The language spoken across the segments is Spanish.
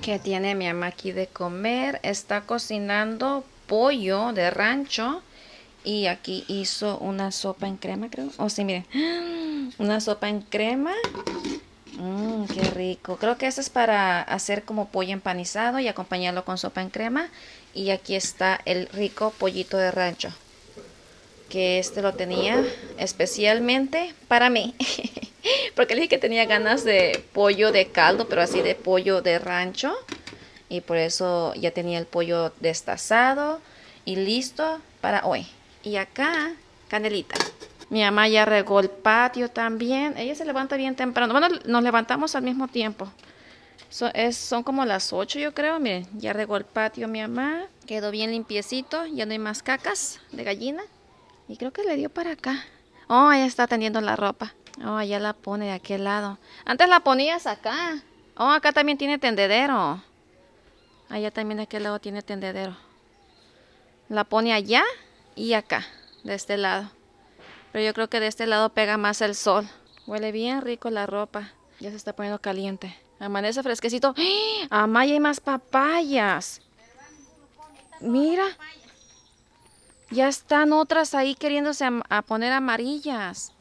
¿Qué tiene mi mamá aquí de comer? Está cocinando pollo de rancho y aquí hizo una sopa en crema, creo. Oh, sí, miren. Una sopa en crema. Qué rico. Creo que eso es para hacer como pollo empanizado y acompañarlo con sopa en crema. Y aquí está el rico pollito de rancho, que este lo tenía especialmente para mí. Porque le dije que tenía ganas de pollo de caldo, pero así de pollo de rancho. Y por eso ya tenía el pollo destazado y listo para hoy. Y acá, canelita. Mi mamá ya regó el patio también. Ella se levanta bien temprano. Bueno, nos levantamos al mismo tiempo. Son como las 8, yo creo. Miren, ya regó el patio mi mamá. Quedó bien limpiecito. Ya no hay más cacas de gallina. Y creo que le dio para acá. Oh, ella está tendiendo la ropa. Oh, ya la pone de aquel lado. Antes la ponías acá. Oh, acá también tiene tendedero. Allá también de aquel lado tiene tendedero. La pone allá y acá, de este lado. Pero yo creo que de este lado pega más el sol. Huele bien rico la ropa. Ya se está poniendo caliente. Amanece fresquecito. ¡Ah! Amaya, hay más papayas. Mira. Ya están otras ahí queriéndose a poner amarillas.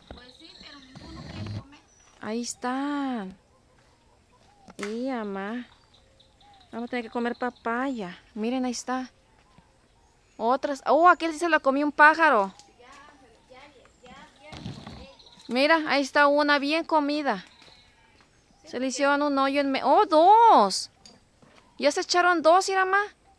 Ahí están. Y mamá. Vamos a tener que comer papaya. Miren, ahí está. Otras. Oh, aquel sí se la comió un pájaro. Mira, ahí está una bien comida. Se le hicieron un hoyo en medio. ¡Oh, dos! Ya se echaron dos, Irama.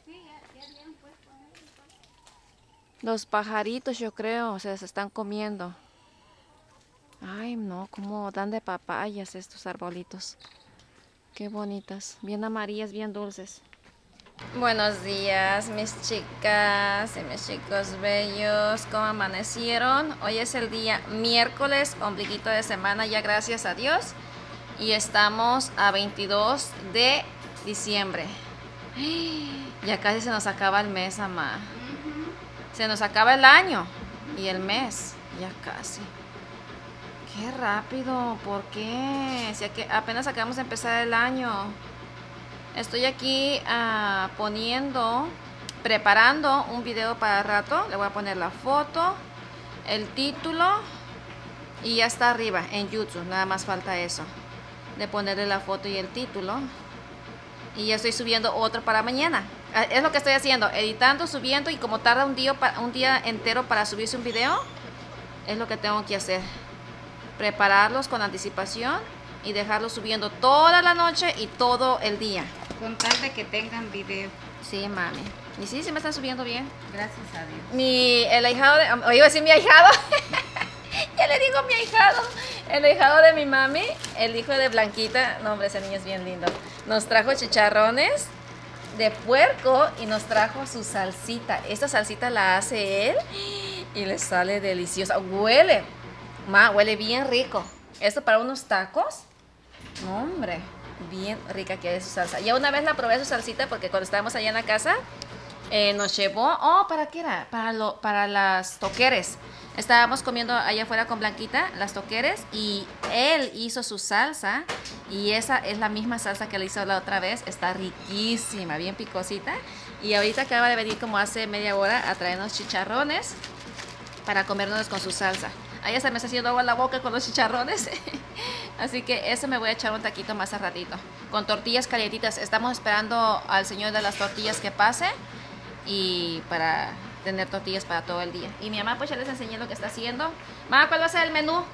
Los pajaritos, yo creo, se están comiendo. Ay, no, cómo dan de papayas estos arbolitos. Qué bonitas. Bien amarillas, bien dulces. Buenos días, mis chicas y mis chicos bellos. ¿Cómo amanecieron? Hoy es el día miércoles, ombliguito de semana, ya gracias a Dios. Y estamos a 22 de diciembre. Ya casi se nos acaba el mes, mamá. Se nos acaba el año y el mes. Ya casi. Qué rápido. ¿Por qué? Si apenas acabamos de empezar el año. Estoy aquí preparando un video para rato. Le voy a poner la foto, el título y ya está arriba en YouTube. Nada más falta eso, de ponerle la foto y el título. Y ya estoy subiendo otro para mañana. Es lo que estoy haciendo, editando, subiendo, y como tarda un día entero para subirse un video, es lo que tengo que hacer. Prepararlos con anticipación y dejarlos subiendo toda la noche y todo el día. Con tal de que tengan video. Sí, mami. Y sí, me están subiendo bien. Gracias a Dios. El ahijado de... iba a decir mi ahijado. Ya le digo mi ahijado. El ahijado de mi mami, el hijo de Blanquita. No, hombre, ese niño es bien lindo. Nos trajo chicharrones de puerco y nos trajo su salsita. Esta salsita la hace él y le sale deliciosa. Huele bien rico. Esto para unos tacos. No, hombre, bien rica que es su salsa. Ya una vez la probé su salsita porque cuando estábamos allá en la casa nos llevó. Oh, ¿para qué era? Para las toqueres. Estábamos comiendo allá afuera con Blanquita las toqueres y él hizo su salsa y esa es la misma salsa que le hizo la otra vez. Está riquísima, bien picosita. Y ahorita acaba de venir como hace media hora a traernos chicharrones para comernos con su salsa. Ahí se me está haciendo agua en la boca con los chicharrones. Así que eso me voy a echar un taquito más a ratito. Con tortillas calientitas. Estamos esperando al señor de las tortillas que pase. Y para tener tortillas para todo el día. Y mi mamá pues ya les enseñé lo que está haciendo. Mamá, ¿cuál va a ser el menú?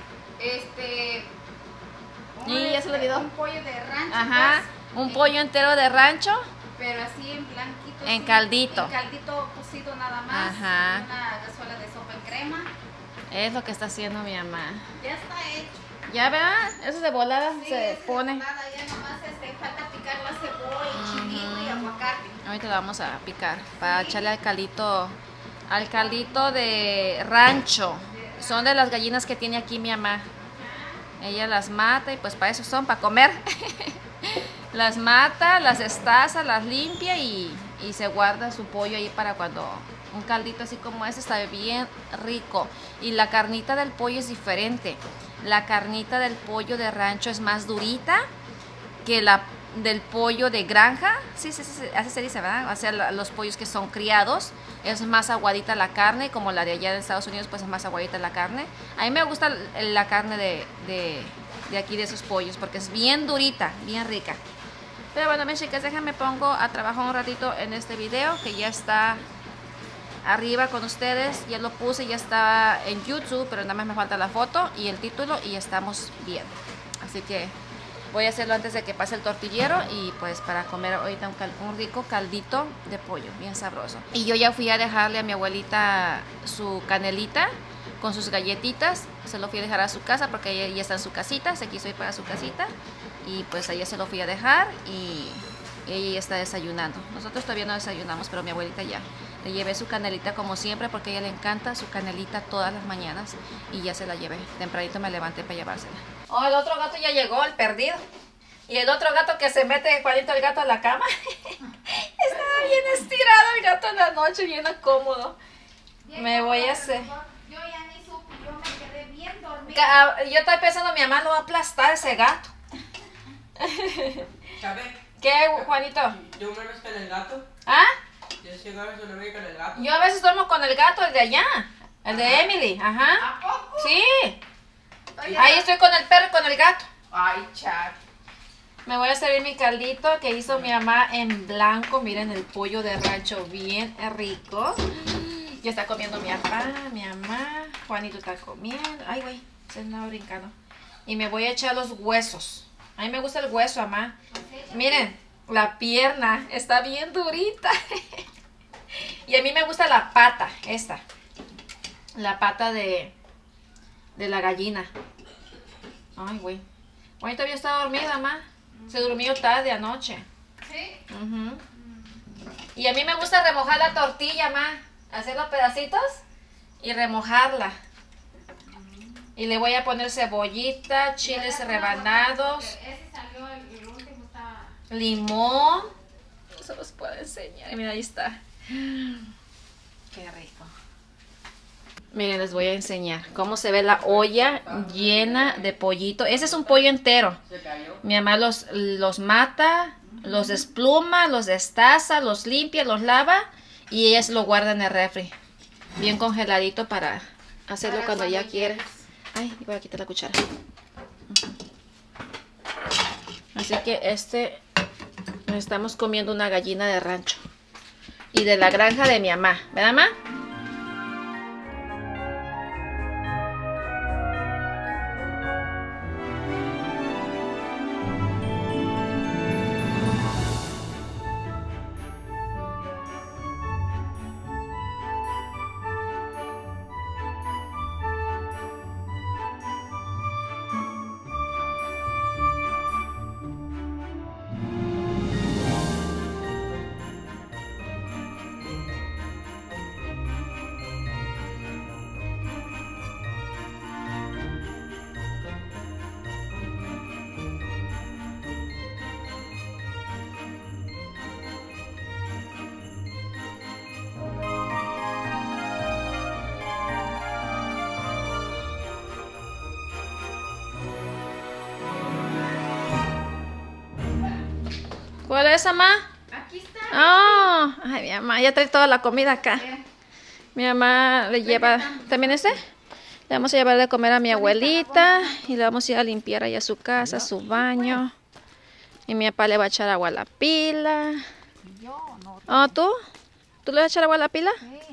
Y ya se le olvidó. Un pollo de rancho. Ajá. Pues, un pollo entero de rancho. Pero así en blanquito. En así, caldito. En caldito cocido nada más. Ajá. Una cazuela de sopa en crema. Es lo que está haciendo mi mamá. Ya está hecho. Ya verás, eso de volada Sí, se pone. Nada, ya nomás falta picar la cebolla, chilito y aguacate. Ahorita lo vamos a picar para echarle al caldito de rancho. Son de las gallinas que tiene aquí mi mamá. Ella las mata y pues para eso son, para comer. Las mata, las destaza, las limpia y se guarda su pollo ahí para cuando un caldito así como este está bien rico. Y la carnita del pollo es diferente. La carnita del pollo de rancho es más durita que del pollo de granja. Sí, así se dice, ¿verdad? O sea, los pollos que son criados. Es más aguadita la carne, como la de allá de Estados Unidos, pues es más aguadita la carne. A mí me gusta la carne de aquí, de esos pollos, porque es bien durita, bien rica. Pero bueno, mis chicas, déjenme pongo a trabajar un ratito en este video, que ya está arriba con ustedes. Ya lo puse, ya está en YouTube, pero nada más me falta la foto y el título y ya estamos bien. Así que voy a hacerlo antes de que pase el tortillero y pues para comer ahorita un rico caldito de pollo, bien sabroso. Y yo ya fui a dejarle a mi abuelita su canelita con sus galletitas. Se lo fui a dejar a su casa porque ella ya está en su casita, se quiso ir para su casita. Y pues allá se lo fui a dejar y ella ya está desayunando. Nosotros todavía no desayunamos, pero mi abuelita ya. Le llevé su canelita como siempre porque a ella le encanta su canelita todas las mañanas y ya se la llevé. Tempranito me levanté para llevársela. Oh, el otro gato ya llegó, el perdido. Y el otro gato que se mete, Juanito, el gato a la cama. Estaba bien estirado el gato en la noche, bien cómodo. Me voy a hacer... Yo ya ni supe, yo me quedé bien dormida. Yo estoy pensando, mi mamá lo va a aplastar ese gato. ¿Sabes? ¿Qué, Juanito? Yo me ves con el gato. ¿Ah? Yo llego a veces con el gato. Yo a veces duermo con el gato, el de allá. El de Emily, ajá. ¿A poco? Sí. Ahí estoy con el perro y con el gato. Ay, Char. Me voy a servir mi caldito que hizo mi mamá en blanco. Miren el pollo de rancho, bien rico. Ya está comiendo mi papá, mi mamá. Juanito está comiendo. Ay, güey, se andaba brincando. Y me voy a echar los huesos. A mí me gusta el hueso, mamá. Miren, la pierna está bien durita. Y a mí me gusta la pata, esta. La pata de la gallina. Ay, güey. Güey, todavía está dormida, mamá. Se durmió tarde anoche. ¿Sí? Y a mí me gusta remojar la tortilla, mamá. Hacer los pedacitos y remojarla. Y le voy a poner cebollita, chiles rebanados, Ese salió el último, estaba... limón. No se los puedo enseñar. Mira, ahí está. Qué rico. Miren, les voy a enseñar cómo se ve la olla llena de pollito. Ese es un pollo entero. Mi mamá los mata, los despluma, los destaza, los limpia, los lava y ella se lo guarda en el refri. Bien congeladito para hacerlo cuando ella quiere. Ay, voy a quitar la cuchara. Así que estamos comiendo una gallina de rancho. Y de la granja de mi mamá. ¿Verdad, mamá? ¿Cuál es, mamá? Aquí está. Oh, ay, mi mamá ya trae toda la comida acá. Mi mamá le lleva, ¿también este? Le vamos a llevar de comer a mi abuelita y le vamos a ir a limpiar allá su casa, su baño. Y mi papá le va a echar agua a la pila. Yo no. Oh, ¿tú? ¿Tú le vas a echar agua a la pila? Sí.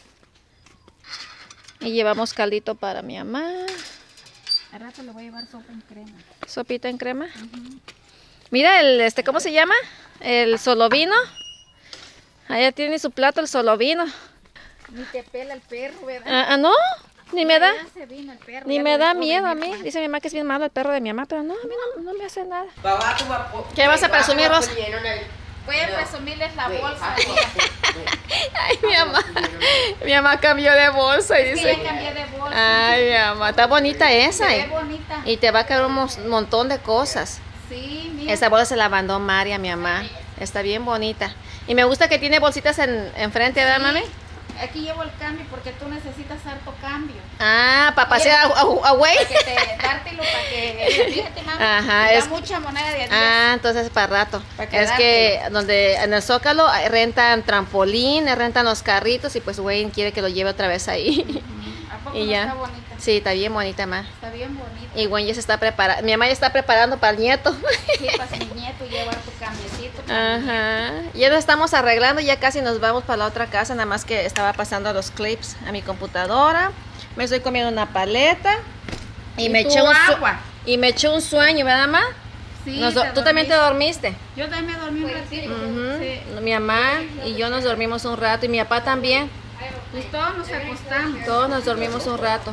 Y llevamos caldito para mi mamá. Al rato le voy a llevar sopa en crema. Sopita en crema. Mira ¿cómo se llama? El solovino. Allá tiene su plato el solovino. Ni te pela el perro, ¿verdad? No, ni me da. Ya se vino el perro, Ni ya me lo da dejó miedo a venir, mí. Dice mi mamá que es bien malo el perro de mi mamá, pero no, a mí no me hace nada. Papá, ¿Qué vas a presumir, Rosa? Voy a presumirles la bolsa. Ay, mi mamá cambió de bolsa y Sí, dice. ya cambié de bolsa. Ay, mi mamá, está bonita esa. Se ve bonita. Y te va a caer un montón de cosas. Sí, mira. Esa bolsa se la mandó María, mi mamá. Está bien bonita. Y me gusta que tiene bolsitas enfrente, ¿verdad, mami? Aquí llevo el cambio porque tú necesitas harto cambio. cambio. Ah, para pasear a güey. Para que dártelo para que, fíjate, mamá. Ajá, da es- mucha moneda de 10. Ah, entonces para rato. Pa' Es quedártelo. que donde en el Zócalo rentan trampolín, rentan los carritos y pues Wayne quiere que lo lleve otra vez ahí. ¿A poco Y no ya. está bonita? Sí, está bien bonita, ma. Está bien bonita. Y Wayne ya se está preparando. Mi mamá ya está preparando para el nieto. Sí, para mi nieto llevar tu cambiecito. Ajá. Ya nos estamos arreglando, ya casi nos vamos para la otra casa, nada más que estaba pasando los clips a mi computadora. Me estoy comiendo una paleta y, Y me tu eché un agua. y me eché un sueño, ¿verdad, ma? Sí, ¿Tú también te dormiste? Yo también me dormí un ratito. Ujú. Sí. Mi mamá y yo nos dormimos un rato y mi papá también. Pues todos nos acostamos. Todos nos dormimos un rato.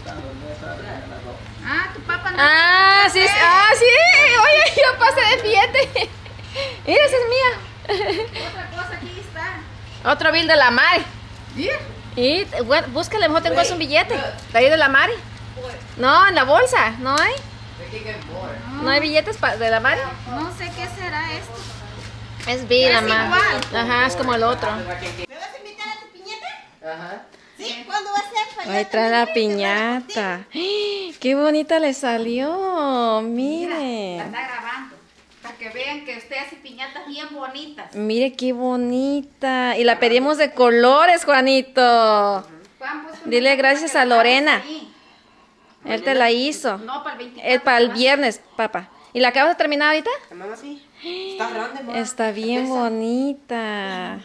Ah, tu papá no. Ah, sí, oye, yo pasé de billete. Mira, esa es mía. Otra cosa aquí está. Otro bill de la Mari. Mira. Y bueno, búscale, mejor tengo un billete. De ahí de la Mari. No, en la bolsa, ¿no hay? ¿No hay billetes de la Mari? No sé qué será esto. Es bill, Es mamá. igual. Ajá, es como el otro. ¿Me vas a invitar a tu piñata? Ajá. ¿Sí? ¿Cuándo va a ser? Pues Ahí ya trae la también vienes, ¿verdad? piñata. ¡Qué bonita le salió! La Mire. está grabando. Para que vean que usted hace piñatas bien bonitas. Mire qué bonita. Y la pedimos de colores, Juanito. Juan, pues, Dile una gracias que a la Lorena. hagas ahí. Él te la hizo. No, para el 24. Es para el viernes, papá. ¿Y la acabas de terminar ahorita? Mamá, sí. Está grande, mamá. Está bien bonita.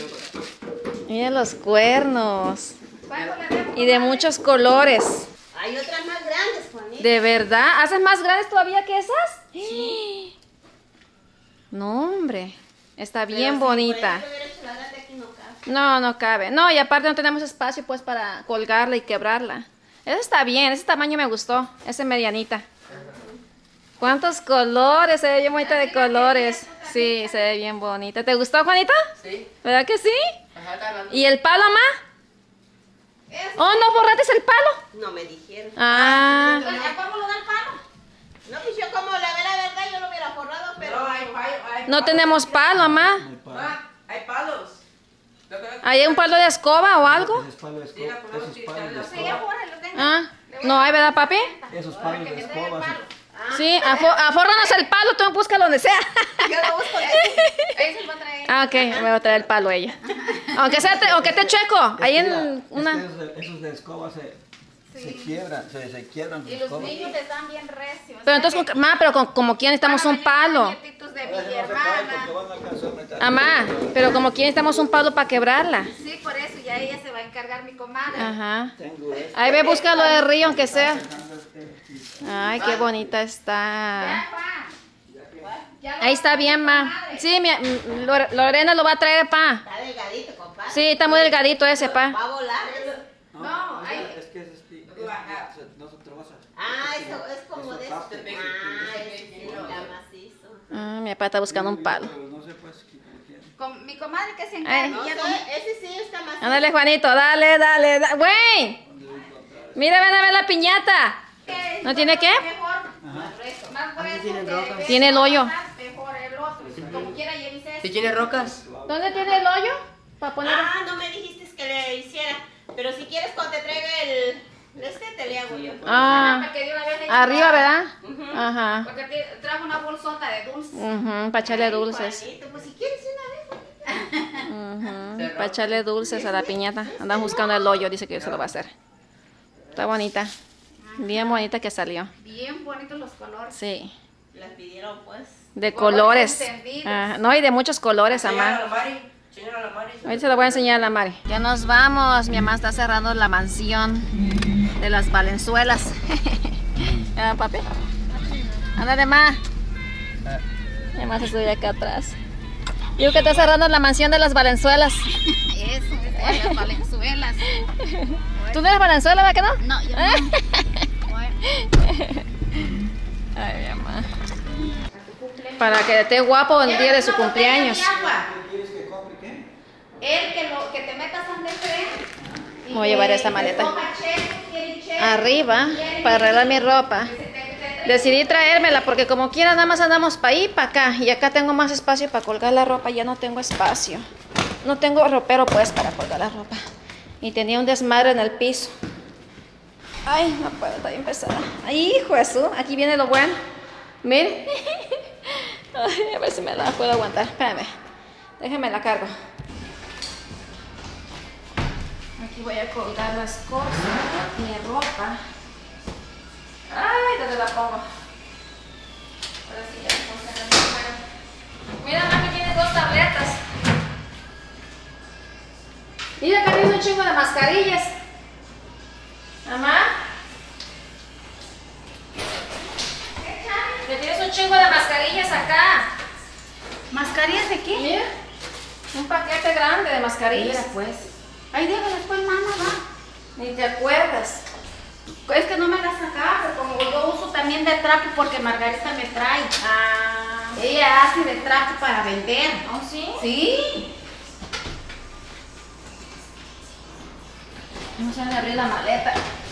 Mira los cuernos. ¿Cuánto le debo? Y de muchos colores. Hay otras más grandes, Juanita. ¿De verdad? ¿Haces más grandes todavía que esas? No, hombre. Está bien bonita. Si hubiera hecho la grande aquí no cabe. No, no cabe. No, y aparte no tenemos espacio pues para colgarla y quebrarla. Esa está bien, ese tamaño me gustó. Ese medianita. ¿Cuántos colores? Se ve bien bonita de colores. Sí, se ve bien bonita. ¿Te gustó, Juanita? Sí. ¿Verdad que sí? Ajá, está grande. ¿Y el palo, mamá? Oh, no borraste el palo. No me dijeron. Ah, ¿A cómo lo da el palo? No, pues yo como la verdad yo lo hubiera forrado, pero... No, hay no tenemos palo, mamá. Ah, hay palos. Lo que- ¿Hay un palo de escoba o algo? Esos palos de Sí, la escoba, podemos esos quitar palos de la- Sí, ya escoba, fuera, lo tengo. Ah, no hay, ¿verdad, papi? esos palos de escoba. Sí, afórranos el palo, tú busca donde sea. Yo lo busco. Ahí se lo va a traer. Ah, ok, me va a traer el palo ella. Aunque esté chueco, ahí en una... Esos de escoba se quiebran, se quiebran sus Y los escobas. niños les dan bien recios. Pero entonces, como quien necesitamos un palo. Nietitos de mi Porque hermana. van a alcanzar a meter. Mamá, pero como quien necesitamos un palo para quebrarla. Sí, por eso ya ella se va a encargar mi comadre. Ajá. Tengo esto. Ahí ve, búscalo de río, aunque sea. Ay, qué bonita está. Ya, pa. Ya lo Ahí está bien, ma. Sí, Lorena lo va a traer, pa. Está delgadito, compadre. Sí, está muy delgadito ese, pa. Va a volar. No, ahí. Es que no se troza. Ah, eso es como de... Eso Ah, tape. ese sí está macizo. Ah, mi papá está buscando un palo. Pero no sé pues como quieren. Con mi comadre que se Ay. encarga. No ya sé, con- ese sí está macizo. Ándale, Juanito, dale, dale, dale. ¡Güey! Mira, ven a ver la piñata. ¿Qué? ¿No tiene qué? Mejor, más grueso, más grueso. tiene que- rocas. que Tiene el hoyo. Mejor el otro. Como quiera, ya dice ¿Sí tiene rocas? ¿Dónde tiene el hoyo? Para poner. Ah, no me dijiste que le hiciera. Pero si quieres cuando te traiga el... te le hago yo. Ah, Para que de una vez le arriba, lleve- ¿verdad? Ajá. Porque trajo una bolsota de dulces. Para echarle Ay, dulces. Juanito, pues si quieres una vez. Para echarle dulces a la piñata. Andan buscando el hoyo, dice que yo se lo va a hacer. Está bonita. Bien bonita que salió. Bien bonitos los colores. Sí. Las pidieron pues. De Colores colores. encendidos. Ajá. No, y de muchos colores, Señora mamá. la Mari. Señora la Mari. Ahorita se lo voy a enseñar a la Mari. Ya nos vamos. Mi mamá está cerrando la mansión de las Valenzuelas. ¿Ah, papi? Ándale, ma. Mi mamá se sube acá atrás. Digo que está cerrando la mansión de las Valenzuelas. Eso, es las Valenzuelas. ¿Tú no eres Valenzuela, verdad que no? No, yo no. Bueno, Ay, mi mamá. Para que esté guapo el día de su cumpleaños. ¿Quieres que compre qué? El que te metas donde esté. y Voy a llevar que- esta que maleta. coja cheque, Arriba, para arreglar mi ropa. Decidí traérmela porque como quiera nada más andamos para ahí, para acá. Y acá tengo más espacio para colgar la ropa. Ya no tengo espacio. No tengo ropero pues para colgar la ropa. Y tenía un desmadre en el piso. Ay, no puedo, está bien pesada. Ay, hijo de su, aquí viene lo bueno. Miren. Ay, a ver si me la puedo aguantar. Espérame. Déjame la cargo. Aquí voy a colgar las cosas, mi ropa. Ay, ¿dónde la pongo? Ahora sí ya puse la ropa. Mira, mamá, que tiene 2 tabletas. Mira, acá tienes un chingo de mascarillas. Mamá. Que tienes un chingo de mascarillas acá. ¿Mascarillas de qué? Mira, un paquete grande de mascarillas. Mira, pues. Ay, déjala después, mamá, va. Ni te acuerdas. Es que no me las sacaste, como yo uso también de trapo porque Margarita me trae. Ah, Ella hace de trapo para vender. ¿oh, sí? Sí. No sé dónde abrir la maleta.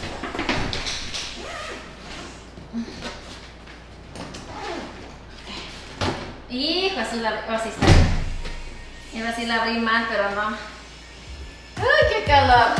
Hijo, así está. Iba a decir la abrí mal, pero no. ¡Ay, qué calor!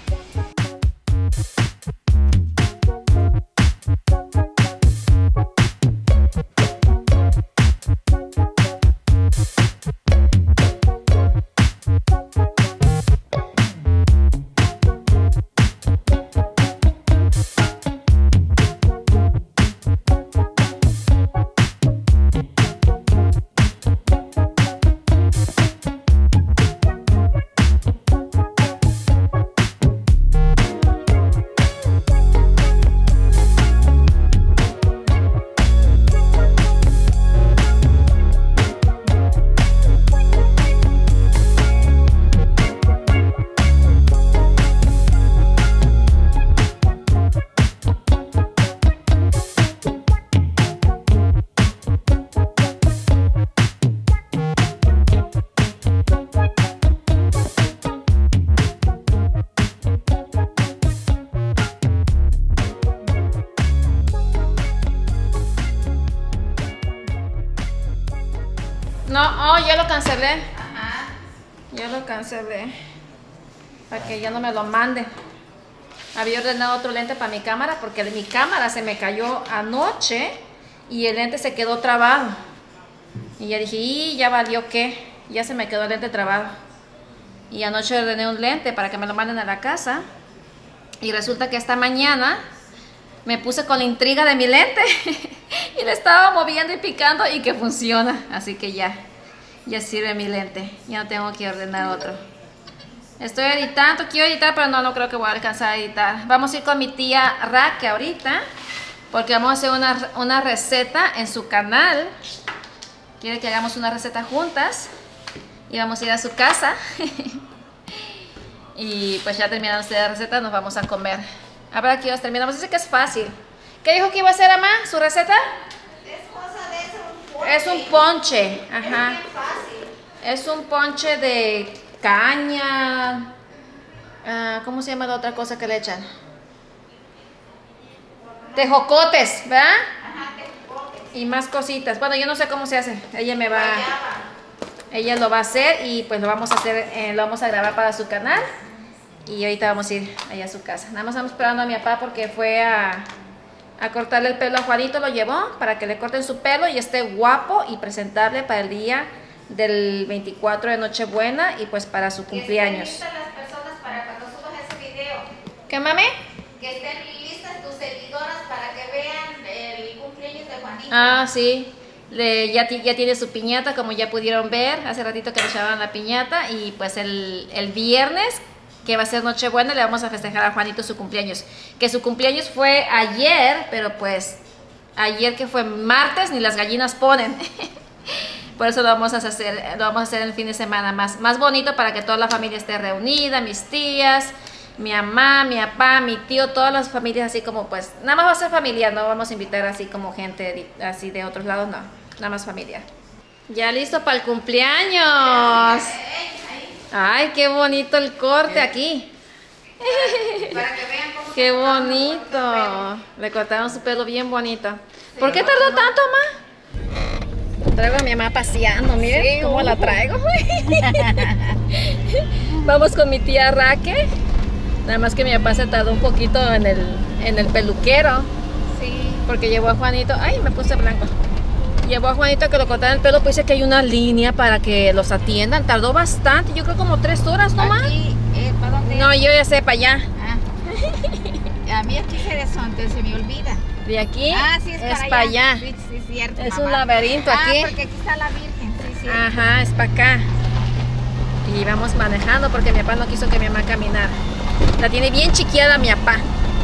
No, yo lo cancelé. Ajá. Yo lo cancelé. Para que ya no me lo manden. Había ordenado otro lente para mi cámara porque mi cámara se me cayó anoche y el lente se quedó trabado. Y ya dije, y ya valió qué. Ya se me quedó el lente trabado. Y anoche ordené un lente para que me lo manden a la casa. Y resulta que esta mañana me puse con la intriga de mi lente. Y le estaba moviendo y picando y que funciona. Así que ya sirve mi lente. Ya no tengo que ordenar otro. Estoy editando, quiero editar, pero no creo que voy a alcanzar a editar. Vamos a ir con mi tía Raque ahorita, porque vamos a hacer una receta en su canal. Quiere que hagamos una receta juntas. Y vamos a ir a su casa. Y pues ya terminando esta receta, nos vamos a comer. A ver, aquí terminamos. Dice que es fácil. ¿Qué dijo que iba a hacer, mamá? ¿Su receta? Es cosa de eso, un ponche. Es un ponche. Ajá. Es bien fácil. Es un ponche de caña. ¿Cómo se llama la otra cosa que le echan? Tejocotes, ¿verdad? Ajá, tejocotes. Y más cositas. Bueno, yo no sé cómo se hace. Ella me va. Guayaba. Ella lo va a hacer y pues lo vamos a hacer, lo vamos a grabar para su canal. Y ahorita vamos a ir allá a su casa. Nada más estamos esperando a mi papá porque fue a cortarle el pelo a Juanito, lo llevó para que le corten su pelo y esté guapo y presentable para el día del 24 de Nochebuena y pues para su cumpleaños. Que estén listas las personas para cuando subas ese video. ¿Qué, mami? Que estén listas tus seguidoras para que vean el cumpleaños de Juanito. Ah, sí. Ya tiene su piñata, como ya pudieron ver. Hace ratito que le echaban la piñata. Y pues el viernes, que va a ser Nochebuena, le vamos a festejar a Juanito su cumpleaños. Que su cumpleaños fue ayer, pero pues ayer que fue martes, ni las gallinas ponen. Por eso lo vamos a hacer el fin de semana más bonito, para que toda la familia esté reunida, mis tías, mi mamá, mi papá, mi tío, todas las familias así como pues, nada más va a ser familiar, no vamos a invitar así como gente así de otros lados, no, nada más familiar. Ya listo para el cumpleaños. Ay, qué bonito el corte aquí. Para que vean cómo Qué se bonito. Le cortaron su pelo bien bonito. ¿Por qué tardó tanto, ma? Traigo a mi mamá paseando, miren cómo la traigo. Vamos con mi tía Raque. Nada más que mi papá se tardó un poquito en el peluquero. Sí. Porque llevó a Juanito. Ay, me puse blanco. Llevó a Juanito a que lo cortara el pelo. Pues dice que hay una línea para que los atiendan. Tardó bastante. Yo creo como 3 horas nomás. Aquí, ¿para dónde? No, yo ya sé, para allá. Ah. A mí aquí se me olvida. De aquí Sí, es para allá. Sí, sí, cierto, Es mamá. un laberinto aquí. Porque aquí está la Virgen. Sí, sí. Ajá, es para acá. Y vamos manejando porque mi papá no quiso que mi mamá caminara. La tiene bien chiquiada mi papá.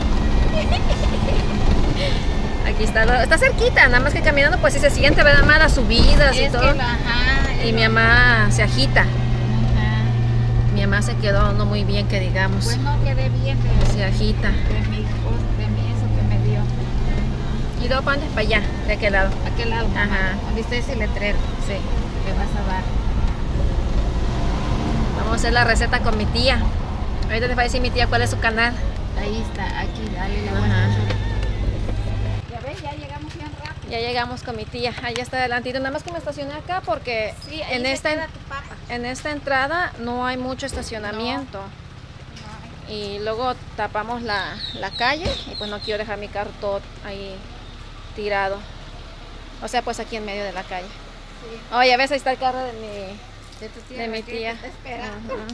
Aquí está cerquita, nada más que caminando pues sí se siente, ¿verdad? Más las subidas y todo. Y mi mamá se agita. Mi mamá se quedó no muy bien, que digamos. Pues no quedé bien Se agita. de mi eso que me dio. Y luego para allá, de aquel lado. ¿A qué lado, mamá? Ajá. ¿Dónde está ese letrero? Sí. Me vas a dar. Vamos a hacer la receta con mi tía. Ahorita les va a decir mi tía cuál es su canal. Ahí está, aquí, dale la Ajá. buena. Ya ves, ya llegamos bien rápido. Ya llegamos con mi tía. Allá está adelantito. Nada más que me estacioné acá porque Sí, ahí en se esta queda tu papá. en esta entrada no hay mucho estacionamiento. Y luego tapamos la calle y pues no quiero dejar mi carro todo ahí tirado. O sea, pues aquí en medio de la calle. Sí. Oye, a veces ahí está el carro de De tu tía, mi Raquel, tía. que está esperando. Ajá.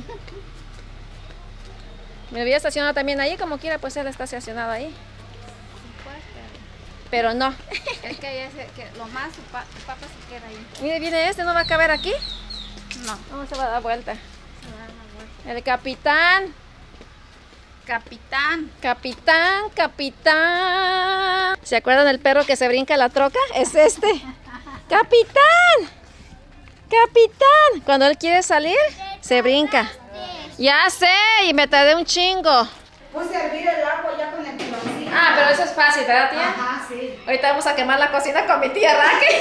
Me había estacionado también ahí, como quiera, pues él está estacionado ahí. Pues, Pero no. es que lo más tu papá se queda ahí. Mire, viene este, ¿no va a caber aquí? No. No, se va a dar vuelta. Se va a dar una vuelta. El capitán. Capitán. Capitán, capitán. ¿Se acuerdan del perro que se brinca la troca? Es este. ¡Capitán! ¡Capitán! Cuando él quiere salir, se brinca. Ya sé, y me tardé un chingo. Puse a hervir el agua ya con el piloncillo. Ah, pero eso es fácil, ¿verdad, tía? Ajá, sí. Ahorita vamos a quemar la cocina con mi tía Raquel.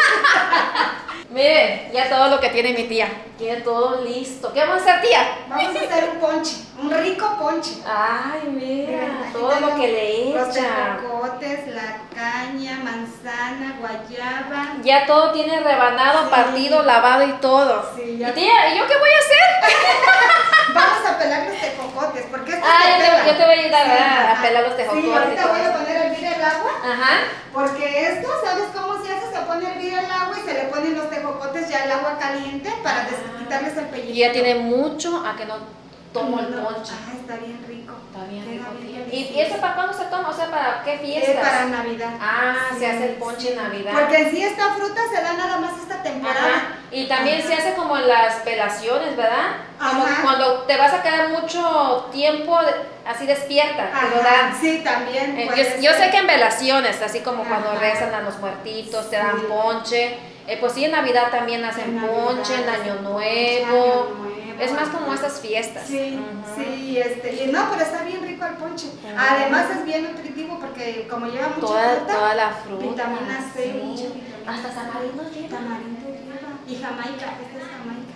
Miren, ya todo lo que tiene mi tía. Tiene todo listo. ¿Qué vamos a hacer, tía? Vamos a hacer un ponche, un rico ponche. Ay, mira, Miren, aquí todo lo tengo que le los echa. tejocotes, la caña, manzana, guayaba. Ya todo tiene rebanado, Sí. partido, lavado y todo. Sí, ya. Y tía, ¿y yo qué voy a hacer? Vamos a pelar los tejocotes, porque estos Ah, se pelan. yo te voy a ayudar, Sí, ¿verdad? A ajá. pelar los tejocotes Sí, y ahorita todo voy a eso. poner a hervir el agua, Ajá. porque esto, ¿sabes cómo se hace? Se pone a hervir el agua y se le ponen los tejocotes ya el agua caliente para quitarles el pellizco. Y ya tiene mucho a que no tomo el No, ponche. Ah, está bien rico. Está bien Queda rico, bien tía. ¿Y delicioso. eso para cuándo se toma? O sea, ¿para qué fiestas? Es para Navidad. Ah, Sí, se hace el ponche en Navidad. Porque en sí esta fruta se da nada más esta temporada. Ajá. Y también se hace como en las velaciones, ¿verdad? Como Ajá. cuando te vas a quedar mucho tiempo así despierta, te lo Ajá, dan. sí, también. Yo sé que en velaciones, así como cuando Ajá. rezan a los muertitos, te dan Sí. ponche. Pues sí, en Navidad también hacen En Navidad, ponche, en Año Año Nuevo. Nuevo, Es más como ajá. estas fiestas. Sí, Ujú. sí, y no, pero está bien rico el ponche. Ajá. Además es bien nutritivo porque como lleva mucha Toda, fruta, toda la fruta. vitamina C, sí. mucha vitamina Hasta C. tamarindo lleva. Tamarindo lleva. Y jamaica, esta es jamaica.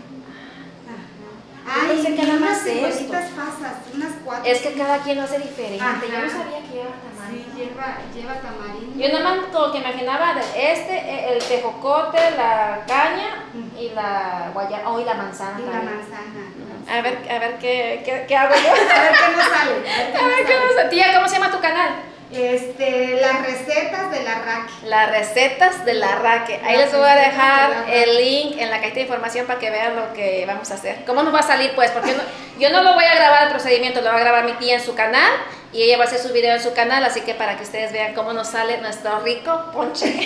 Ajá. Yo pensé Ay, que y nada unas más esto. cebolitas pasas, unas 4. Es que cada quien lo hace diferente. Ajá. Yo no sabía que lleva Sí, tamarindo. lleva tamarindo. Yo nada más todo lo que imaginaba de el tejocote, la caña y la guayaba, y la manzana. Y la también. manzana. A ver qué hago yo. A ver qué nos sale. A ver qué nos sale. Tía, ¿cómo se llama tu canal? Las recetas de la Raque. Las recetas de la Raque. Ahí Las les voy a recetas de la dejar Raque. el link en la cajita de información para que vean lo que vamos a hacer. ¿Cómo nos va a salir? Pues, porque yo no lo voy a grabar el procedimiento, lo va a grabar mi tía en su canal y ella va a hacer su video en su canal, así que para que ustedes vean cómo nos sale nuestro rico ponche.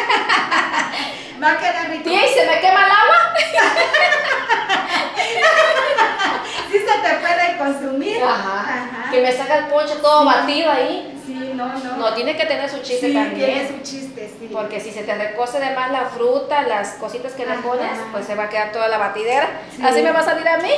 Va a quedar rico. Tía, ¿y se me quema el agua? Sí se te puede consumir. Ajá. Que me saca el ponche todo batido ahí. Sí, no. No, tiene que tener su chiste Sí, también. tiene su chiste, sí. Porque si se te recose de más la fruta, las cositas que le Ajá. pones, pues se va a quedar toda la batidera. Sí. Así me va a salir a mí.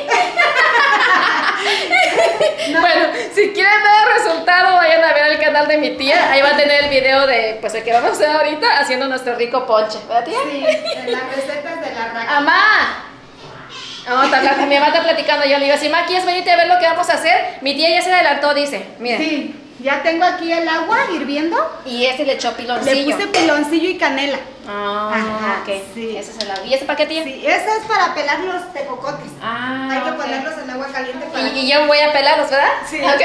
No. Bueno, si quieren ver el resultado, vayan a ver el canal de mi tía. Ahí va a tener el video de, pues el que vamos a hacer ahorita, haciendo nuestro rico ponche. ¿Verdad, tía? Sí, en las recetas de la Raque. ¡Amá! No, mi mamá está platicando. Yo le digo, si ma, ¿quieres venirte a ver lo que vamos a hacer? Mi tía ya se adelantó, dice. Mira. Sí. Ya tengo aquí el agua hirviendo. Y le echó Le piloncillo. puse piloncillo y canela. Ah, Ajá, ok. sí. Ese es el agua. ¿Y ese paquete? Sí, ese es para pelar los tejocotes. Ah, Hay que ok. ponerlos en agua caliente para... Y yo voy a pelarlos, ¿verdad? Sí. Ok.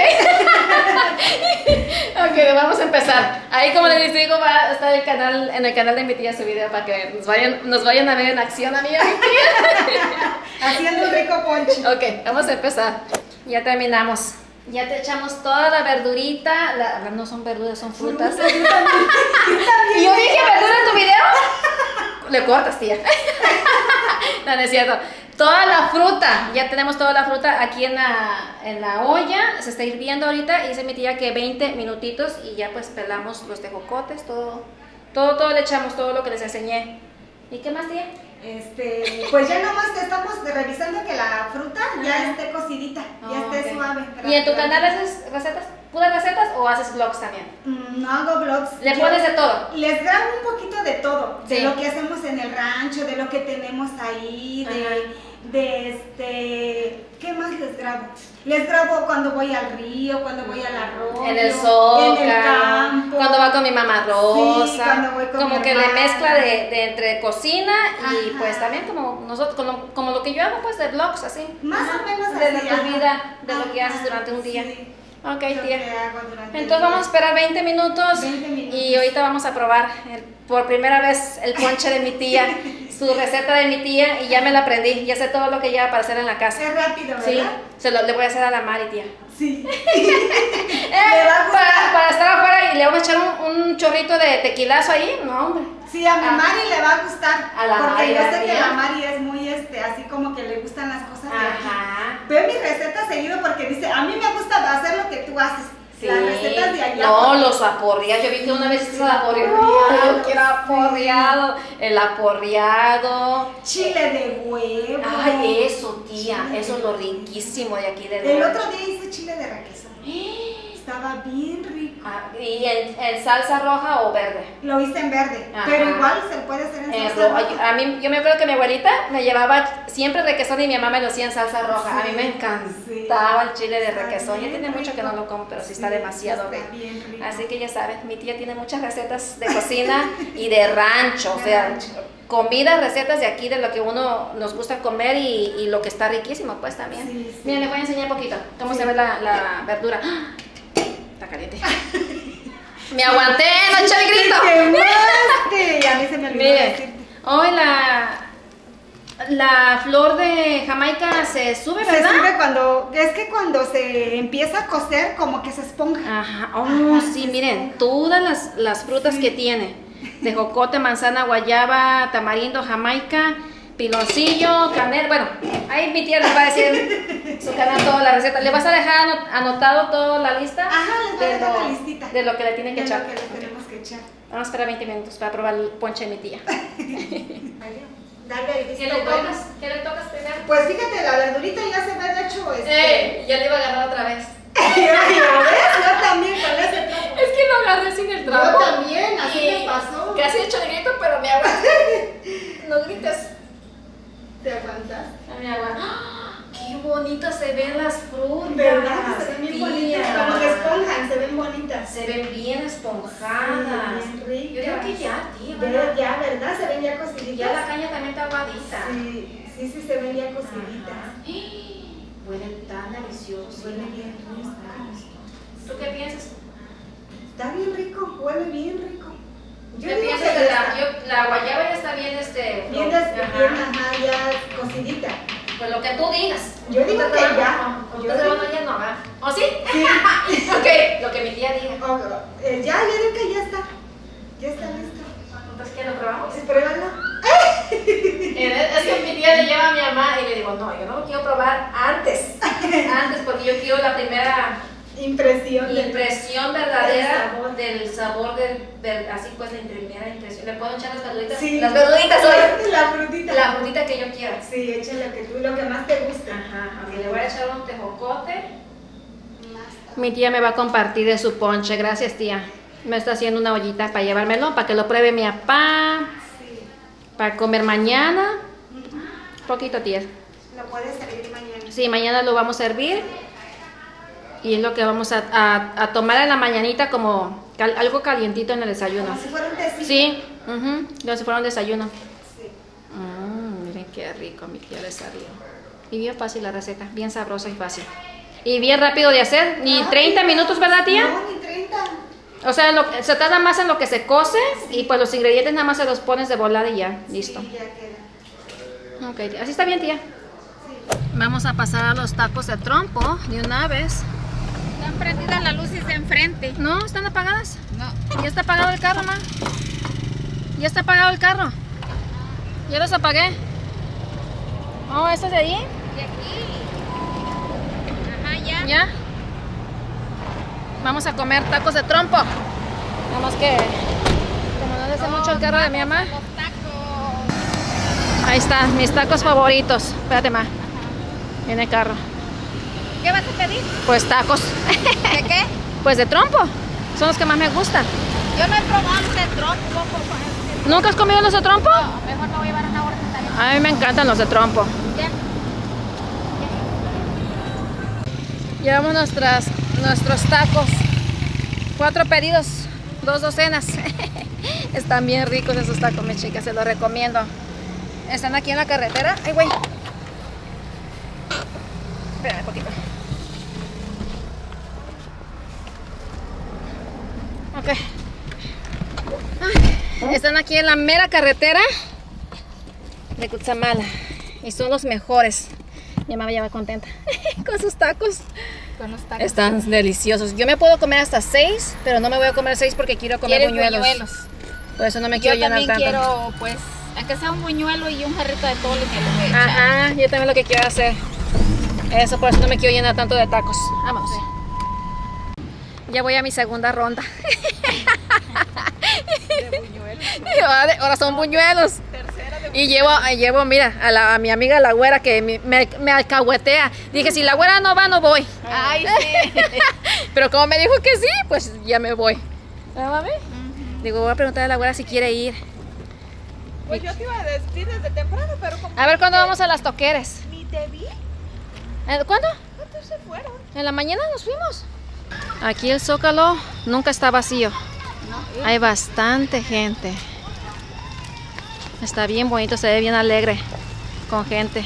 Ok, vamos a empezar. Ahí, como les digo, va a estar en el canal de mi tía su video para que nos vayan a ver en acción a mí y a mi tía. Haciendo un rico ponche. Ok, vamos a empezar. Ya terminamos. Ya te echamos toda la verdurita. No son verduras, son frutas. ¿Y yo dije verdura en tu video? Le cortas, tía. No, no es cierto. Toda la fruta, ya tenemos toda la fruta aquí en la olla. Se está hirviendo ahorita y dice mi tía que 20 minutitos y ya pues pelamos los tejocotes, todo le echamos, todo lo que les enseñé. ¿Y qué más, tía? Pues ya nomás estamos revisando que la fruta ya esté cocidita, ya esté Ok. suave. ¿Y en tu canal haces recetas, puras recetas o haces vlogs también? No hago vlogs. ¿Le Yo pones de todo? Les grabo un poquito de todo, Sí. de lo que hacemos en el rancho, de lo que tenemos ahí, ¿qué más les grabo? Les grabo cuando voy al río, cuando voy al arroyo, En el Zócalo, en el campo. cuando va con mi mamá Rosa, Sí, cuando voy con como mi que le hermana. mezcla de entre cocina y Ajá. pues también como nosotros, como lo que yo hago pues de vlogs así. Más o menos de así, tu ajá. vida, de lo que Ajá, haces durante un día. sí. Ok, Lo tía. que hago durante el Entonces día. vamos a esperar 20 minutos, 20 minutos. y ahorita vamos a probar por primera vez el ponche de mi tía, su receta de mi tía y ya me la aprendí, ya sé todo lo que lleva para hacer en la casa. Es rápido, ¿verdad? Sí, le voy a hacer a la Mari, tía. Sí. Va a gustar. Para estar afuera y le vamos a echar un chorrito de tequilazo ahí, no hombre. Sí, a mi Mari le va a gustar. A la porque Mari, yo sé ¿verdad? que la Mari es muy así como que le gustan las cosas de aquí. Ajá. Veo mis recetas seguido porque dice, a mí me gusta hacer lo que tú haces. Sí. Las recetas de allá. No, los aporreados. Yo vi que una vez hiciste el aporreado. aporreado, Yo quiero aporreado. El aporreado. Chile de huevo. Ay, eso, tía. Chile Eso de es lo huevo. riquísimo de aquí de El Durango. otro día hice chile de requesón. Estaba bien rico. ¿Y en salsa roja o verde? Lo hice en verde, Ajá. pero igual se puede hacer en salsa roja. A mí, yo me acuerdo que mi abuelita me llevaba siempre requesón y mi mamá me lo hacía en salsa roja. A mí me encantaba el chile de Está requesón. Ya bien tiene mucho que no rico. lo como, pero sí está demasiado está rico. bien rico. Así que ya saben, mi tía tiene muchas recetas de cocina y de rancho, o sea, comida, recetas de aquí, de lo que uno nos gusta comer y lo que está riquísimo, pues también. Sí, sí. Miren, les voy a enseñar un poquito cómo se ve la verdura. ¡Ah! Está caliente. Me aguanté, no eché el grito. ¡Te quemaste! Y a mí se me olvidó Miren, decirte. hoy la flor de Jamaica se sube, Se ¿verdad? sube cuando se empieza a cocer, como que se esponja. Ajá, Ajá, sí, se miren, esponja. todas las frutas que tiene. De jocote, manzana, guayaba, tamarindo, Jamaica, piloncillo, canela. Bueno, ahí mi tía les va a decir su canal toda la receta. ¿Le vas a dejar anotado toda la lista? Ajá, les voy a dejar la listita. De lo que le tienen que De echar. lo que le tenemos que echar. Vamos a esperar 20 minutos para probar el ponche de mi tía. Dale, ¿Qué le tocas? ¿Qué le tocas primero? Pues fíjate, la verdurita ya se ve de hecho Ya le iba a agarrar otra vez. Yo también con ese trapo. Es que lo agarré sin el Yo trapo. también, así Y me pasó. Casi he hecho el grito, pero me aguanté. No grites. ¿Te aguantas? A mi agua. ¡Ah! ¡Qué bonitas se ven las frutas! ¿Verdad? Se ven bien tía! bonitas, como que esponjan, se ven bonitas. Se ven bien esponjadas. Sí, bien Yo digo ricas. que ya, tía. Pero ya, ¿verdad? Se ven ya cociditas. Ya la caña también está aguadita. Sí, se ven ya cociditas. Ajá. Huele tan delicioso. Huele bien rico. ¿Tú qué piensas? Está bien rico, huele bien rico. Yo ¿Qué digo piensas que de ya está la guayaba ya está bien bien, Ajá. ya cocidita. Pues lo que tú digas. Yo digo Ahorita que te ya. vamos- Yo ahorita te digo- vamos a ir, no, ¿verdad? ¿O sí? Sí. Ok, lo que mi tía diga. Ya digo que ya está. Ya está listo. Entonces, ¿qué lo probamos? Sí, pruébalo. Es que mi tía le lleva a mi mamá y le digo, no, yo no lo quiero probar antes. Antes, porque yo quiero la primera Impresión. impresión verdadera del sabor. del sabor así pues la primera impresión. ¿Le puedo echar las verduritas? Sí. Las verduritas hoy. La frutita. La frutita que yo quiera. Sí, échale lo que más te guste. Ajá, ok, le voy a echar un tejocote. Mi tía me va a compartir de su ponche, gracias tía. Me está haciendo una ollita para llevármelo, para que lo pruebe mi papá, Sí. para comer mañana. Poquito tía. Lo puedes servir mañana. Sí, mañana lo vamos a servir. Y es lo que vamos a tomar en la mañanita como algo calientito en el desayuno. Como si fuera un tecito. Sí, como si fuera un desayuno. Sí. Miren qué rico, mi tía le salió. Y bien fácil la receta, bien sabrosa y fácil. Y bien rápido de hacer, ni 30 minutos, ¿verdad, tía? No, ni 30. O sea, se tarda más en lo que se cose y pues los ingredientes nada más se los pones de volada y ya, listo. Sí, ya queda. Ok, así está bien, tía. Vamos a pasar a los tacos de trompo de una vez. Están prendidas las luces de enfrente. ¿No? ¿Están apagadas? No. Ya está apagado el carro, ma. Ya está apagado el carro. Ya los apagué. Oh, ¿estos de ahí? De aquí. Ajá, ya. ¿Ya? Vamos a comer tacos de trompo. Nada más que, como no les sé mucho el carro de mi mamá. Los tacos. Ahí está, mis tacos favoritos. Espérate, ma. Viene el carro. ¿Qué vas a pedir? Pues tacos. ¿De qué? Pues de trompo. Son los que más me gustan. Yo no he probado los de trompo. ¿Nunca has comido los de trompo? Mejor me voy a llevar una orden también. A mí me encantan los de trompo. Ya. Llevamos nuestros tacos. 4 pedidos, 2 docenas. Están bien ricos esos tacos, mis chicas, se los recomiendo. Están aquí en la carretera. Ay, güey. Espérame un poquito. Ok. Están aquí en la mera carretera de Cutzamala. Y son los mejores. Mi mamá ya va contenta con sus tacos. Con los tacos. Están deliciosos. Yo me puedo comer hasta 6, pero no me voy a comer 6 porque quiero comer buñuelos. Por eso no me quiero llenar tanto. Yo también quiero, pues, aunque sea un buñuelo y un jarrito de tole me lo voy a echar. Ajá, yo también lo que quiero hacer. Eso, por eso no me quiero llenar tanto de tacos. Vamos. Ya voy a mi segunda ronda. De buñuelos. Ahora son buñuelos. Y llevo, mira, a mi amiga la güera que me alcahuetea. Dije, si la güera no va, no voy. Ay, sí. Pero como me dijo que sí, pues ya me voy. ¿Verdad, mami? Digo, voy a preguntarle a la güera si quiere ir. Pues yo te iba a decir desde temprano, pero como A ver cuándo vamos a las toqueres. ni te vi, ¿Cuándo? ¿cuántos se fueron? En la mañana nos fuimos. Aquí el Zócalo nunca está vacío. Hay bastante gente. Está bien bonito, se ve bien alegre con gente.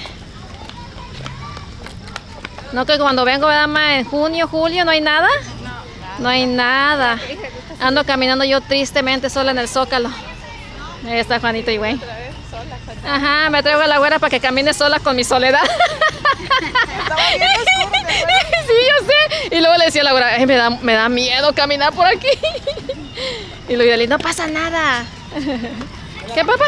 No que cuando vengo, ¿verdad, ma? En junio, julio, ¿no hay nada? No hay nada. Ando caminando yo tristemente sola en el Zócalo. Ahí está Juanito y güey. Ajá, me traigo a la güera para que camine sola con mi soledad. Sí, yo sé. Y luego le decía a la güera, "Ay, me da miedo caminar por aquí." Y luego yo, no pasa nada. ¿Qué, papá?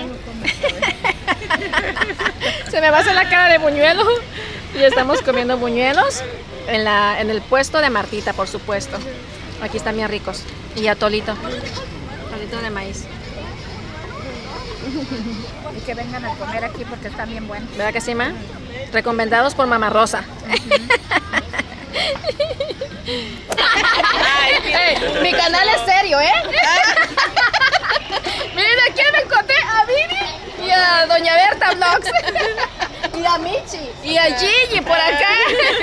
Se me va a hacer la cara de buñuelo. Y estamos comiendo buñuelos en el puesto de Martita, por supuesto. Aquí están bien ricos. Y atolito. Atolito de maíz. Y que vengan a comer aquí porque están bien buenos. ¿Verdad que sí, ma? Recomendados por Mamá Rosa. Ey, mi canal es serio, ¿eh? Miren, ¿a quién me encontré? A Vivi y a Doña Berta Vlogs. Y a Michi. Y a Gigi por acá.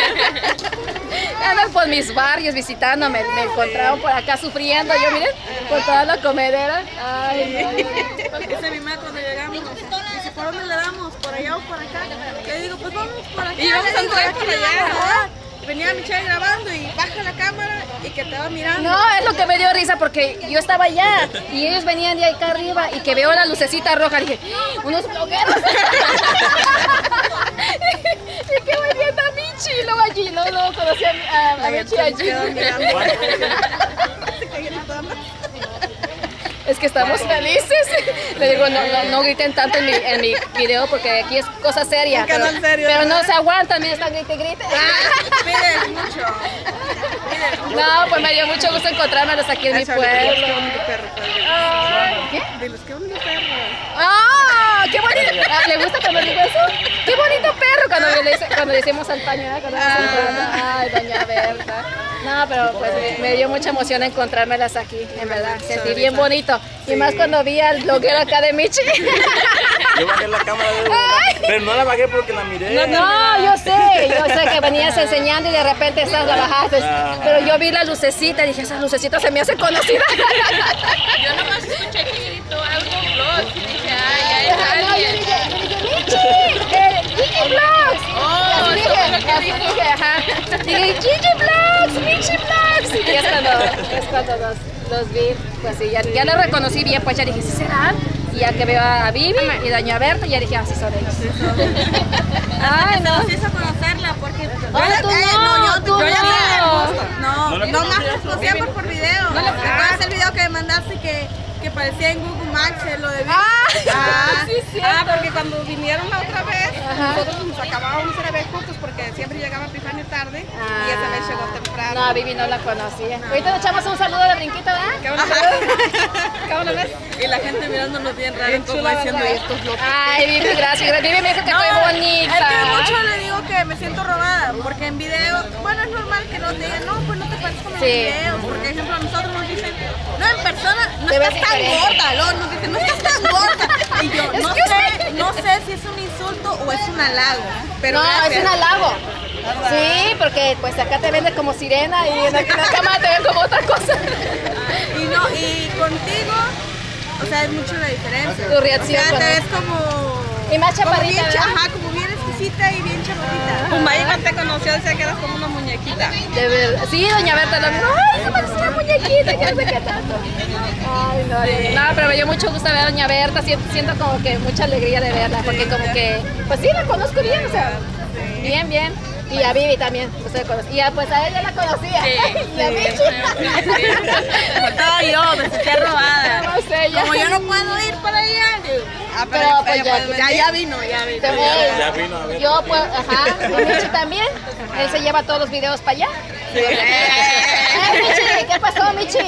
Andan por mis barrios visitándome. Me encontraron por acá sufriendo. Yo, miren, por toda la comedera. Ay, Dice mi mamá cuando llegamos, dice, ¿por dónde le damos? ¿Por allá o por acá? Le digo, pues vamos por acá. Y vamos Le a digo, entrar aquí por le allá, vamos, ajá. ¿verdad? Venía Michelle grabando y baja la cámara y que te va mirando. no, es lo que me dio risa porque yo estaba allá y ellos venían de acá arriba y que veo la lucecita roja. Dije, unos blogueros. Y que voy viendo a Michi y luego allí, luego conocí a Michi allí. Es que estamos felices. Le digo, no griten tanto en mi video porque aquí es cosa seria. Un canal serio, pero no ¿verdad? se aguantan, mira, están grite. Piden mucho. No, pues me dio mucho gusto encontrarnos aquí en mi pueblo. ¿Qué? Diles, qué bonito perro. ¡Ah! ¡Qué bonito! ¿Le gusta cuando digo eso? ¡Qué bonito perro! Cuando le decimos al paño, ¿eh? Cuando decimos al paño. Ay, Doña Berta. No, pero pues me dio mucha emoción encontrármelas aquí, en verdad. Sentí bien bonito. Y más cuando vi al bloguero acá de Michi. Yo bajé la cámara de pero no la bajé porque la miré. No, yo sé que venías enseñando y de repente la bajaste. Pero yo vi la lucecita y dije, esa lucecita se me hace conocida. Yo nomás escuché que gritó algo vlog y dije, ay, es No, yo alguien. dije, Michi Vlogs. Así dije, ajá. Dije, Gigi Vlogs, Michi Vlogs. Y es cuando los vi, pues sí, ya lo reconocí bien, pues ya dije, ¿sí serán? Y ya que veo a Vivi y doña Berta, ya dije, sí son ellos. Ay, no. Nos hizo conocerla porque... Tú yo ya no. tenía el gusto. No más nos conocíamos por video. ¿Recuerdas el video que me mandaste que parecía en Google Maps lo de Vivi? Sí, Porque cuando vinieron la otra vez, nosotros nos acabábamos de ver juntos porque siempre llegaba Epifanio tarde y esa vez llegó temprano. No, Vivi no la conocía. Ahorita le echamos un saludo de brinquito, ¿verdad? ¿Qué bueno ves? Y la gente mirándonos bien raro, como diciendo estos locos. Ay, Vivi, gracias. Vivi me dijo que estoy bonita. Es que mucho le digo que me siento robada, porque en video, bueno, es normal que nos digan, no, pues no te pareces como en videos, porque ejemplo a nosotros nos dicen, no, en persona no Te ves estás tan diferente. gorda, luego nos dicen, no estás tan gorda. Y yo, no sé si es un insulto o es un halago, pero No, gracias. es un halago. Sí, porque pues acá te venden como sirena y en la cámara te ven como otra cosa. Y contigo, o sea, es mucho la diferencia. Tu reacción O sea, con te él. ves como... Y más como chaparrita, bien, ¿verdad? ajá, como bien exquisita y bien chaparrita. Pumay cuando te conoció decía que eras como una muñequita. De verdad. Sí, doña Berta lo mismo. Ay, se parece una muñequita, que no sé qué tanto. Ay, no, pero me dio mucho gusto ver a doña Berta. Siento como que mucha alegría de verla, porque como que, pues sí, la conozco bien, o sea, bien. Y a Vivi también, pues la conocí. Y pues a ella la conocía. Y a Michi. Faltaba yo, me sentía robada. No sé, ya. Como yo no puedo ir para allá. Pero, pues, ella puede venir. Ya vino. Ya vino a ver. Yo pues, y Michi también. Él se lleva todos los videos para allá. Michi, ¿qué pasó, Michi?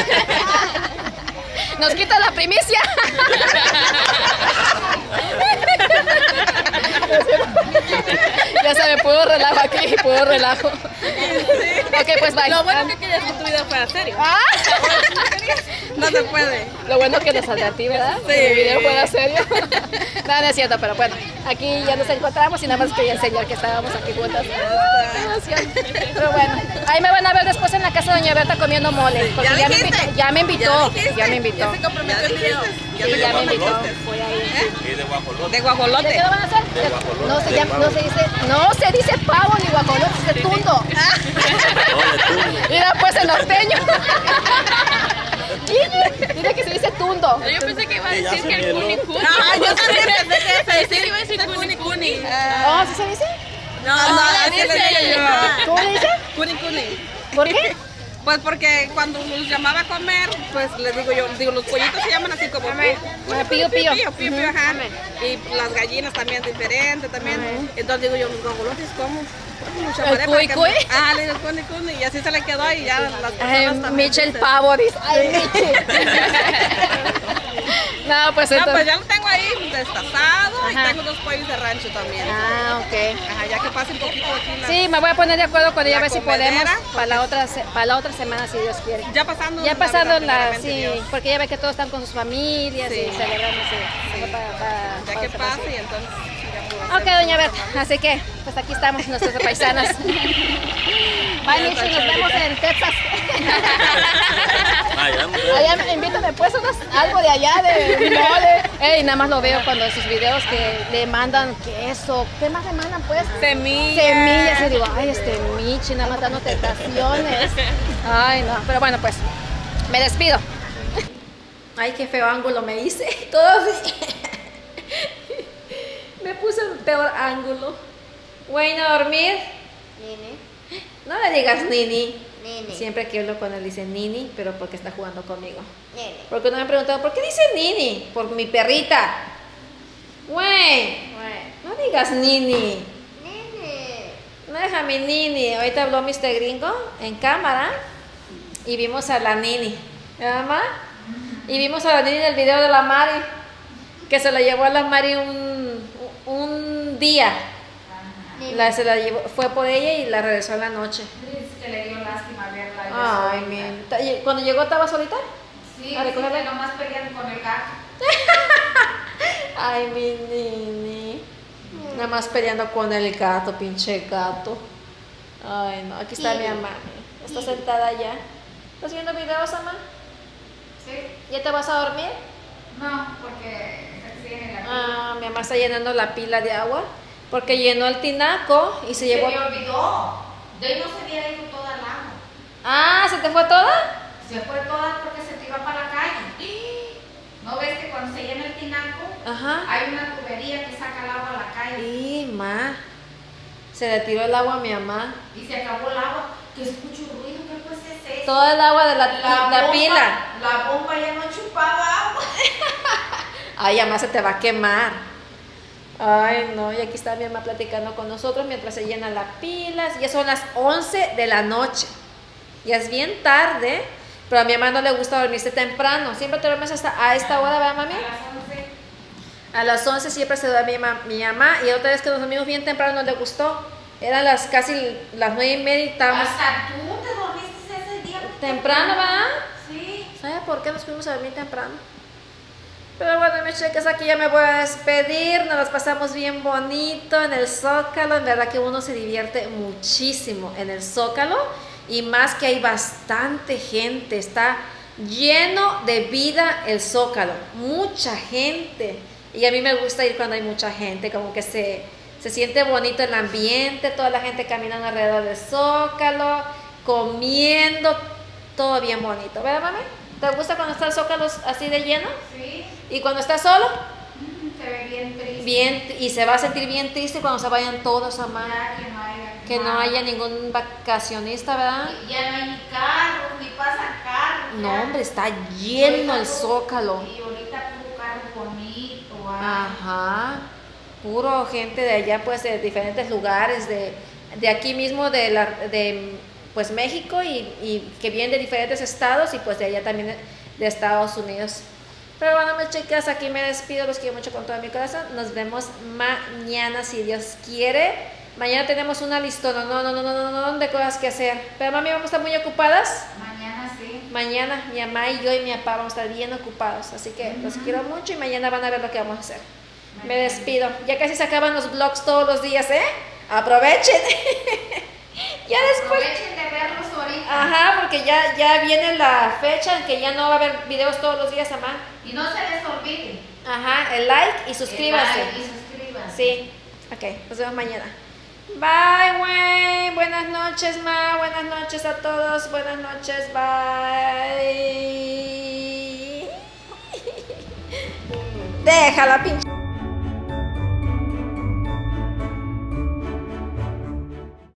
Nos quita la primicia. Ya se me pudo relajo aquí, pudo relajo. Ok, pues bye. Lo bueno que querías que tu video fuera serio. No se puede. Lo bueno que nos saldrá a ti, ¿verdad? Sí. Que el video fuera serio. Nada, no es cierto, pero bueno, aquí ya nos encontramos y nada más quería enseñar que estábamos aquí juntas. ¡Qué emoción! Pero bueno, ahí me van a ver después en la casa de doña Berta comiendo mole. Porque ya me invitó. Ya me invitó. Ya se comprometió el video. Sí, ya me invitó. Voy a ir. Y de guajolote. De ¿De guajolote. qué lo van a hacer? De guajolote. No se dice pavo ni guajolote, se dice tundo. Mira pues el norteño. Mira que se dice tundo. Yo pensé que iba a Sí, ya decir se que el mieló. cunicuni. Ajá, yo también pensé que pensé que iba a decir cunicuni. Oh, ¿sí se dice? No, así le digo yo. ¿Cómo le dice? Cunicuni. ¿Por qué? Pues porque cuando los llamaba a comer, pues les digo yo, los pollitos se llaman así como Pío, pío. pío, ajá. Y las gallinas también diferentes también. Entonces digo yo, los guajolotes, ¿cómo? ¿El cuy, cuy? Ah, le digo cuni, y así se le quedó y ya las Ay, personas también. Michi el dicen. pavo, dice. Ay, Michi. No, pues No, entonces. pues ya lo tengo ahí destazado Ajá. y tengo 2 pollos de rancho también. Ah, ok. Ajá, ya que pase un poquito aquí la... Sí, me voy a poner de acuerdo con ella a La ver si podemos comedera, para la otra semana, si Dios quiere. Ya pasando Ya pasando Navidad, la, sí, primeramente Dios. porque ya ve que todos están con sus familias Sí. y celebrando, sí. Ya que pase y entonces... ya puedo Ok, doña Berta, así que, pues aquí estamos, nuestras paisanas. Bye, Michi, nos vemos en Texas. Allá, invítame pues algo de allá, de mole. Ey, nada más lo veo cuando en sus videos que le mandan queso. ¿Qué más le mandan pues? Semillas. Y digo, ay, Michi, nada más dando tentaciones. Ay, no, pero bueno, pues, me despido. Ay, qué feo ángulo me hice. Todavía. Me puse el peor ángulo. Bueno, a dormir. Nini, No le digas Nini. Nini, Siempre que hablo con él dice Nini, pero porque está jugando conmigo. Nini. Porque no me han preguntado, ¿por qué dice Nini? Por mi perrita. Güey, no digas Nini. Nini. No deja mi Nini. Ahorita habló Mr. Gringo en cámara y vimos a la Nini. ¿verdad, mamá? Y vimos a la Nini en el video de la Mari, que se la llevó a la Mari un día. Se la llevó, fue por ella y la regresó en la noche. Que le dio lástima verla. Ay, bien. ¿Cuando llegó estaba solita? Sí, ¿A recogerla? sí, nomás peleando con el gato. Ay, mi nini. Nada más peleando con el gato, pinche gato. Ay, no, aquí está mi mamá. Está sentada ya. ¿Estás viendo videos, mamá? Sí. ¿Ya te vas a dormir? No, porque se sigue en la Ah, mi mamá está llenando la pila de agua porque llenó el tinaco y se llevó. me olvidó. De ahí no se había ido toda el agua. Ah, ¿se te fue toda? Se fue toda porque se tiró para la calle. ¿No ves que cuando se llena el tinaco Ajá. hay una tubería que saca el agua a la calle? Y ma, se le tiró el agua a mi mamá. Y se acabó el agua. Que escucho ruido, ¿qué pues es eso? Todo el agua de la bomba, pila. La bomba ya no chupaba agua. Ay, mamá, se te va a quemar. Ay, no, y aquí está mi mamá platicando con nosotros mientras se llena la pila. Ya son las 11 de la noche. Ya es bien tarde, pero a mi mamá no le gusta dormirse temprano. Siempre te duermes hasta a esta hora, ¿verdad, mami? A las 11. A las 11 siempre se duerme mi mamá. Y otra vez que nos dormimos bien temprano no le gustó. Eran casi las 9:30 y estábamos Hasta tú te dormiste ese día. temprano, ¿verdad? Sí. ¿Sabe por qué nos fuimos a dormir temprano? Pero bueno, mis chicas, aquí ya me voy a despedir. Nos las pasamos bien bonito en el Zócalo. En verdad que uno se divierte muchísimo en el Zócalo. Y más que hay bastante gente. Está lleno de vida el Zócalo. Mucha gente. Y a mí me gusta ir cuando hay mucha gente. Como que se siente bonito el ambiente. Toda la gente caminando alrededor del Zócalo. Comiendo. Todo bien bonito. ¿Verdad, mami? ¿Te gusta cuando está el Zócalo así de lleno? Sí. ¿Y cuando está solo? Se ve bien triste. Bien, y se va a sentir bien triste cuando se vayan todos, mamá. Ya Que no haya ningún vacacionista, ¿verdad? Ya no hay ni carros, ni pasan carros. No, ya. hombre, está lleno el Zócalo. Y ahorita puro carro bonito. Ajá. Puro gente de allá, pues, de diferentes lugares, de aquí mismo, de pues México y que vienen de diferentes estados y pues de allá también de Estados Unidos. Pero bueno, mis chicas, aquí me despido, los quiero mucho con todo mi corazón. Nos vemos mañana, si Dios quiere. Mañana tenemos una listona, no, de cosas que hacer. Pero mami, vamos a estar muy ocupadas. Mañana sí. Mañana mi mamá y yo y mi papá vamos a estar bien ocupados. Así que los quiero mucho y mañana van a ver lo que vamos a hacer. Me despido. Ya casi se acaban los vlogs todos los días, ¿eh? Aprovechen. Ya después. Aprovechen de verlos ahorita. Ajá, porque ya viene la fecha en que ya no va a haber videos todos los días, mamá. Y no se les olvide. Ajá, el like y suscríbanse. El like y suscríbanse. Sí. Ok, nos vemos mañana. Bye, güey. Buenas noches, ma. Buenas noches a todos. Buenas noches. Bye. Déjala, pinche.